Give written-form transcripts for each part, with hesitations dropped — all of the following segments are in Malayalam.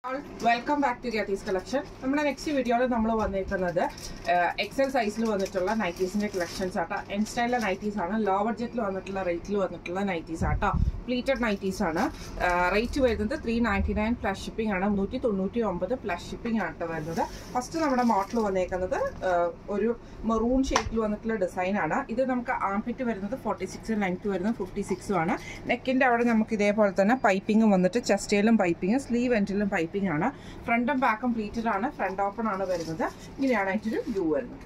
Welcome back to Gaty's collection. നമ്മുടെ നെക്സ്റ്റ് വീഡിയോയിൽ നമ്മൾ വന്നിരിക്കുന്നത് എക്സൽ സൈസിൽ വന്നിട്ടുള്ള നൈറ്റീസിന്റെ കളക്ഷൻസ് ആട്ടോ. എൻ സ്റ്റൈലിലെ നൈറ്റീസ് ആണ്. ലോ ബഡ്ജറ്റിൽ വന്നിട്ടുള്ള റേറ്റിൽ വന്നിട്ടുള്ള നൈറ്റീസ് ആട്ടോ. പ്ലീറ്റഡ് നൈറ്റീസ് ആണ്. റേറ്റ് വരുന്നത് 399 പ്ലസ് ഷിപ്പിംഗ് ആണ്. 399 പ്ലസ് ഷിപ്പിംഗ് ആണ് വരുന്നത്. ഫസ്റ്റ് നമ്മുടെ മോഡൽ വന്നേക്കുന്നത് ഒരു മെറൂൺ ഷേപ്പിൽ വന്നിട്ടുള്ള ഡിസൈൻ ആണ്. ഇത് നമുക്ക് ആംപിറ്റ് വരുന്നത് 46, ലെങ്ത് വരുന്നത് 56 ആണ്. നെക്കിന്റെ അവിടെ നമുക്ക് ഇതേപോലെ തന്നെ പൈപ്പിംഗ് വന്നിട്ട് ചെസ്റ്റേലും പൈപ്പിംഗ്, സ്ലീവ് എൻഡിലും പൈപ്പിംഗ് ആണ്. ഫ്രണ്ടും ബാക്കും പ്ലീറ്റഡ് ആണ്. ഫ്രണ്ട് ഓപ്പൺ ആണ് വരുന്നത്. ഇങ്ങനെയാണ് അതിൻ്റെ വ്യൂ വരുന്നത്.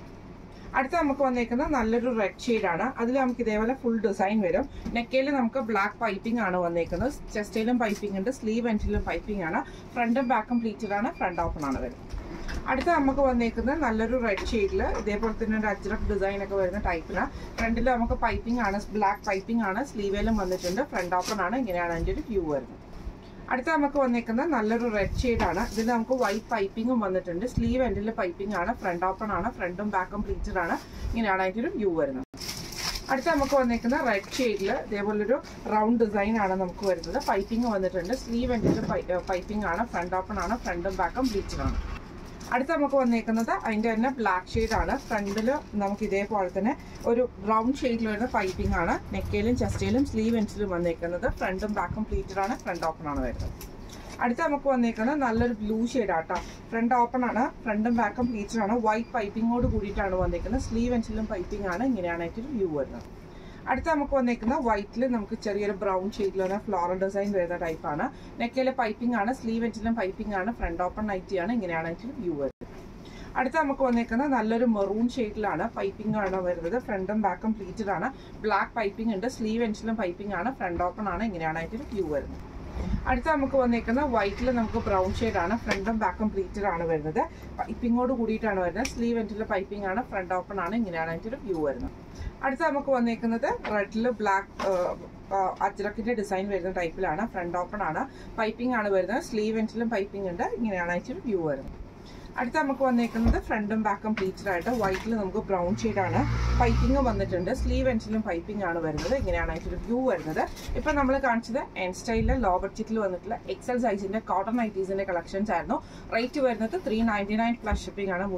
അടുത്ത നമുക്ക് വന്നേക്കുന്നത് നല്ലൊരു റെഡ് ഷെയ്ഡാണ്. അതിൽ നമുക്ക് ഇതേപോലെ ഫുൾ ഡിസൈൻ വരും. നെക്കയിൽ നമുക്ക് ബ്ലാക്ക് പൈപ്പിംഗ് ആണ് വന്നേക്കുന്നത്. ചെസ്റ്റയിലും പൈപ്പിംഗ് ഉണ്ട്, സ്ലീവ് എൻഡിലും പൈപ്പിംഗ് ആണ്. ഫ്രണ്ടും ബാക്കും പ്ലീറ്റഡ് ആണ്. ഫ്രണ്ട് ഓപ്പൺ ആണ് വരുന്നത്. അടുത്ത നമുക്ക് വന്നേക്കുന്നത് നല്ലൊരു റെഡ് ഷെയ്ഡിൽ ഇതേപോലെ തന്നെ ഒരു അജ്രക് ഡിസൈൻ ഒക്കെ വരുന്ന ടൈപ്പിന്. ഫ്രണ്ടിൽ നമുക്ക് പൈപ്പിംഗ് ആണ്, ബ്ലാക്ക് പൈപ്പിംഗ് ആണ്. സ്ലീവേലും വന്നിട്ടുണ്ട്. ഫ്രണ്ട് ഓപ്പൺ ആണ്. ഇങ്ങനെയാണ് അതിൻ്റെ ഒരു വ്യൂ വരുന്നത്. അടുത്ത നമുക്ക് വന്നേക്കുന്നത് നല്ലൊരു റെഡ് ഷെയ്ഡാണ്. ഇതിൽ നമുക്ക് വൈറ്റ് പൈപ്പിംഗും വന്നിട്ടുണ്ട്. സ്ലീവ് എൻഡിൽ പൈപ്പിംഗ് ആണ്. ഫ്രണ്ട് ഓപ്പൺ ആണ്. ഫ്രണ്ടും ബാക്കും പ്ലീറ്റഡ് ആണ്. ഇങ്ങനെയാണ് അതിൻ്റെ ഒരു വ്യൂ വരുന്നത്. അടുത്ത നമുക്ക് വന്നേക്കുന്ന റെഡ് ഷെയ്ഡിൽ ഇതേപോലൊരു റൗണ്ട് ഡിസൈൻ ആണ് നമുക്ക് വരുന്നത്. പൈപ്പിംഗ് വന്നിട്ടുണ്ട്. സ്ലീവ് എൻഡിൽ പൈപ്പിംഗ് ആണ്. ഫ്രണ്ട് ഓപ്പൺ ആണ്. ഫ്രണ്ടും ബാക്കും പ്ലീറ്റഡ് ആണ്. അടുത്ത നമുക്ക് വന്നേക്കുന്നത് അതിൻ്റെ തന്നെ ബ്ലാക്ക് ഷെയ്ഡാണ്. ഫ്രണ്ടിൽ നമുക്ക് ഇതേപോലെ തന്നെ ഒരു ബ്രൗൺ ഷെയ്ഡിൽ വരുന്ന പൈപ്പിംഗ് ആണ്. നെക്കയിലും ചെസ്റ്റയിലും സ്ലീവ് എൻഡിലും വന്നേക്കുന്നത്. ഫ്രണ്ടും ബാക്കും പ്ലീറ്റഡ് ആണ്. ഫ്രണ്ട് ഓപ്പൺ ആണ് വരുന്നത്. അടുത്ത നമുക്ക് വന്നേക്കുന്നത് നല്ലൊരു ബ്ലൂ ഷെയ്ഡാട്ടോ. ഫ്രണ്ട് ഓപ്പൺ ആണ്. ഫ്രണ്ടും ബാക്കും പ്ലീറ്റഡ് ആണ്. വൈറ്റ് പൈപ്പിങ്ങോട് കൂടിയിട്ടാണ് വന്നേക്കുന്നത്. സ്ലീവ് എൻഡിലും പൈപ്പിംഗ് ആണ്. ഇങ്ങനെയാണ് അതിൻ്റെ വ്യൂ വരുന്നത്. അടുത്ത നമുക്ക് വന്നേക്കുന്ന വൈറ്റിൽ നമുക്ക് ചെറിയൊരു ബ്രൗൺ ഷെയ്ഡിൽ വന്ന ഫ്ലോറൽ ഡിസൈൻ വരുന്ന ടൈപ്പാണ്. നെക്കയിലെ പൈപ്പിംഗ് ആണ്. സ്ലീവ് എൻഡിലും പൈപ്പിംഗ് ആണ്. ഫ്രണ്ട് ഓപ്പൺ നൈറ്റിയാണ്. ഇങ്ങനെയാണ് അതിൻ്റെ വ്യൂ വരുന്നത്. അടുത്ത നമുക്ക് വന്നേക്കുന്നത് നല്ലൊരു മെറൂൺ ഷെയ്ഡിലാണ്. പൈപ്പിംഗ് ആണ് വരുന്നത്. ഫ്രണ്ടും ബാക്കും പ്ലീറ്റഡ് ആണ്. ബ്ലാക്ക് പൈപ്പിംഗ് ഉണ്ട്. സ്ലീവ് എൻഡിലും പൈപ്പിംഗ് ആണ്. ഫ്രണ്ട് ഓപ്പൺ ആണ്. ഇങ്ങനെയാണ് അതിൻ്റെ വ്യൂ വരുന്നത്. അടുത്ത നമുക്ക് വന്നേക്കുന്ന വൈറ്റിൽ നമുക്ക് ബ്രൗൺ ഷെയ്ഡാണ്. ഫ്രണ്ടും ബാക്കും പ്ലീറ്റഡ് ആണ് വരുന്നത്. പൈപ്പിങ്ങോട് കൂടിയിട്ടാണ് വരുന്നത്. സ്ലീവ് എൻഡിൽ പൈപ്പിംഗ് ആണ്. ഫ്രണ്ട് ഓപ്പൺ ആണ്. ഇങ്ങനെയാണ് അതിൻ്റെ ഒരു വ്യൂ വരുന്നത്. അടുത്ത നമുക്ക് വന്നേക്കുന്നത് റെഡിൽ ബ്ലാക്ക് അജ്രക്കിന്റെ ഡിസൈൻ വരുന്ന ടൈപ്പിലാണ്. ഫ്രണ്ട് ഓപ്പൺ ആണ്. പൈപ്പിംഗ് ആണ് വരുന്നത്. സ്ലീവ് എൻഡിലും പൈപ്പിംഗ് ഉണ്ട്. ഇങ്ങനെയാണ് അതിൻ്റെ വ്യൂ വരുന്നത്. അടുത്ത നമുക്ക് വന്നേക്കുന്നത് ഫ്രണ്ടും ബാക്കും പ്ലീറ്റഡ് ആയിട്ട് വൈറ്റിൽ നമുക്ക് ബ്രൗൺ ഷെയ്ഡാണ്. പൈപ്പിംഗ് വന്നിട്ടുണ്ട്. സ്ലീവ് എൻഡിലും പൈപ്പിംഗ് ആണ് വരുന്നത്. ഇങ്ങനെയാണ് അതിൻ്റെ വ്യൂ വരുന്നത്. ഇപ്പം നമ്മൾ കാണിച്ചത് എൻ സ്റ്റൈലിലെ ലോ ബഡ്ജറ്റിൽ വന്നിട്ടുള്ള എക്സൽ സൈസിന്റെ കോട്ടൺ നൈറ്റീസിന്റെ കളക്ഷൻസ് ആയിരുന്നു. റേറ്റ് വരുന്നത് 399 പ്ലസ് ഷിപ്പിംഗ് ആണ്.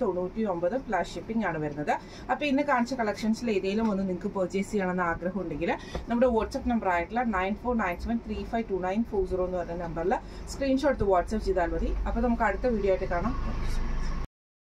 399 പ്ലസ് ഷിപ്പിംഗ് ആണ് വരുന്നത്. അപ്പോൾ ഇന്ന് കാണിച്ച കളക്ഷൻസിൽ ഏതെങ്കിലും ഒന്ന് നിങ്ങൾക്ക് പർച്ചേസ് ചെയ്യണമെന്ന് ആഗ്രഹം ഉണ്ടെങ്കിൽ നമ്മുടെ വാട്സ്ആപ്പ് നമ്പർ ആയിട്ടുള്ള 9497352940 എന്ന് പറയുന്ന നമ്പറിൽ സ്ക്രീൻഷോട്ട് വാട്സ്ആപ്പ് ചെയ്താൽ മതി. അപ്പോൾ നമുക്ക് അടുത്ത വീഡിയോ ആയിട്ട് കാണാം.